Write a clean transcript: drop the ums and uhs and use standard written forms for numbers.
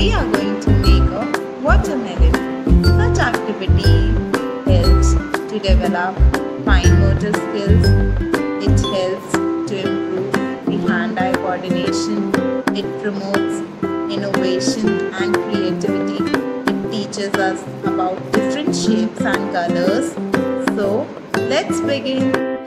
we are going to make a watermelon. Such activity helps to develop fine motor skills. It helps to improve the hand-eye coordination. It promotes innovation and creativity. It teaches us about different shapes and colors. So, let's begin.